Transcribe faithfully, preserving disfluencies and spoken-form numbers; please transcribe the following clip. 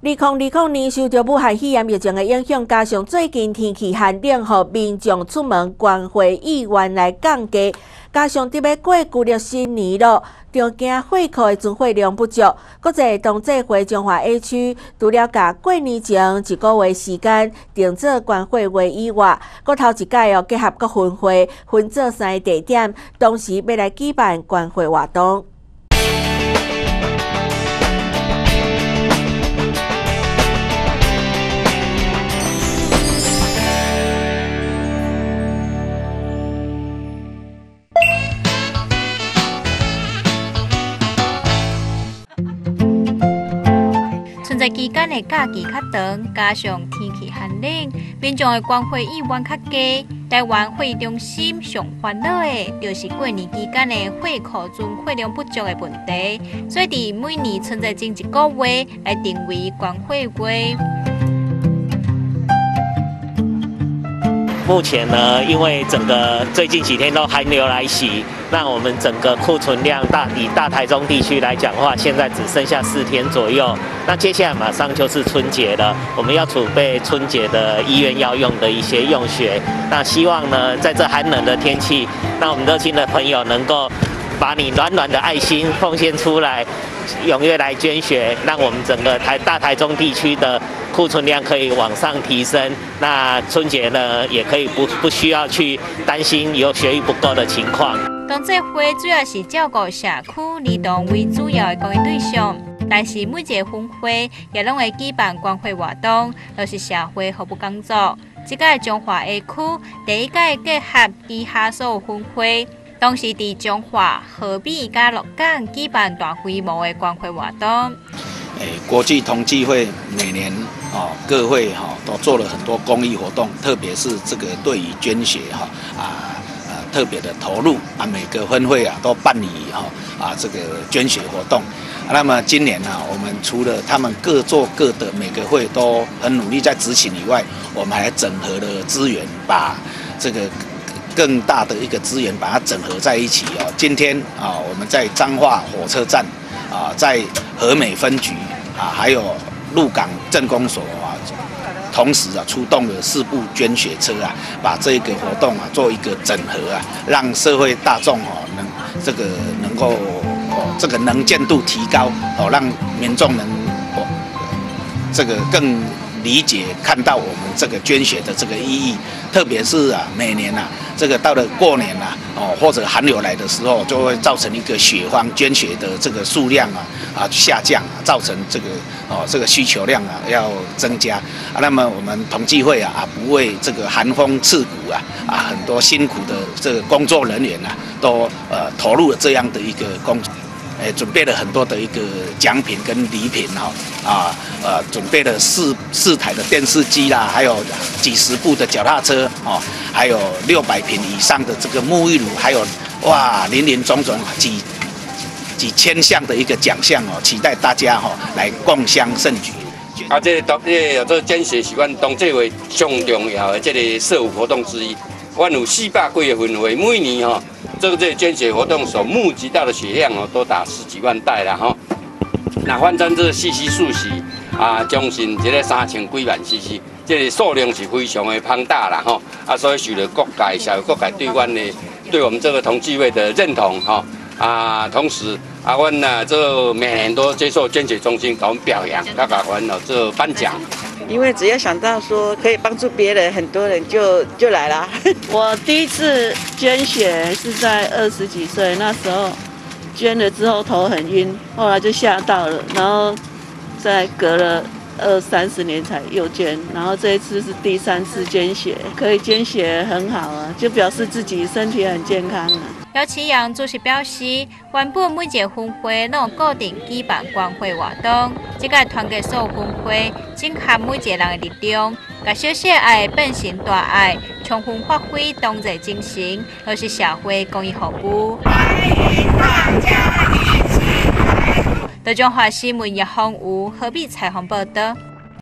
二零二零年受到武汉肺炎疫情的影响，加上最近天气寒冷，互民众出门关会意愿来降低，加上伫要过旧历新年咯，中惊火库的存货量不足。国际同济会中华 A 区除了甲过年前一个月时间定做关会会以外，搁头一届哦结合各分会分做三个地点，同时要来举办关会活动。 春节期间的假期较长，加上天气寒冷，民众的关会意愿较低。台湾会议中心上烦恼的，就是过年期间的货库存货量不足的问题，所以伫每年春节前一个月来定为关会月。 目前呢，因为整个最近几天都寒流来袭，那我们整个库存量大以大台中地区来讲的话，现在只剩下四天左右。那接下来马上就是春节了，我们要储备春节的医院要用的一些用血。那希望呢，在这寒冷的天气，让我们热心的朋友能够把你暖暖的爱心奉献出来，踊跃来捐血，让我们整个台大台中地区的 库存量可以往上提升，那春节呢也可以不不需要去担心有血液不够的情况。 同济会主要是照顾社区儿童为主要的公益对象，但是每一个分会也拢会举办关会活动，都是社会服务工作。这届中华 A 区第一届结合旗下所有分会，同时伫中华、河美加鹿港举办大规模的关会活动。 诶，国际同济会每年哦，各会哈、哦、都做了很多公益活动，特别是这个对于捐血哈啊呃特别的投入啊，每个分会啊都办理哈啊这个捐血活动。那么今年呢、啊，我们除了他们各做各的，每个会都很努力在执行以外，我们还整合了资源，把这个 更大的一个资源把它整合在一起哦。今天啊，我们在彰化火车站啊，在和美分局啊，还有鹿港镇公所啊，同时啊出动了四部捐血车啊，把这个活动啊做一个整合啊，让社会大众哦能这个能够哦这个能见度提高哦，让民众能哦这个更 理解看到我们这个捐血的这个意义，特别是啊，每年啊，这个到了过年啊，哦或者寒流来的时候，就会造成一个血荒，捐血的这个数量啊啊下降啊，造成这个哦这个需求量啊要增加啊。那么我们同济会啊啊不为这个寒风刺骨啊啊，很多辛苦的这个工作人员啊，都呃投入了这样的一个工作。 诶，准备了很多的一个奖品跟礼品哈啊呃，准备了四四台的电视机啦，还有几十部的脚踏车哦，还有六百瓶以上的这个沐浴乳，还有哇林林总总几几千项的一个奖项哦，期待大家哈、哦、来共襄盛举。 啊，这个这个做捐血是阮同济会上重要的这个社会活动之一。阮有四百几个分会，每年哈、哦。 这个这个捐血活动所募集到的血量哦，多达十几万袋了哈。那反正这细细数是啊，将近这个三千几万 C C， 这个数量是非常的庞大了哈。啊，所以受到各界社会各界对阮的对我们这个同济会的认同哈。啊，同时啊，阮呢这每年都接受捐血中心给我们表扬，甲甲阮哦这颁奖。 因为只要想到说可以帮助别人，很多人就就来啦。我第一次捐血是在二十几岁，那时候捐了之后头很晕，后来就吓到了，然后再隔了二三十年才又捐，然后这一次是第三次捐血，可以捐血很好啊，就表示自己身体很健康啊。 姚启阳主席表示，原本每一个分会拢有固定举办关会活动，这个团结所有分会，整合每一个人的力量，把小小爱变成大爱，充分发挥同齐精神，都是社会公益服务。在中华新闻叶芳瑜、何必采访报道。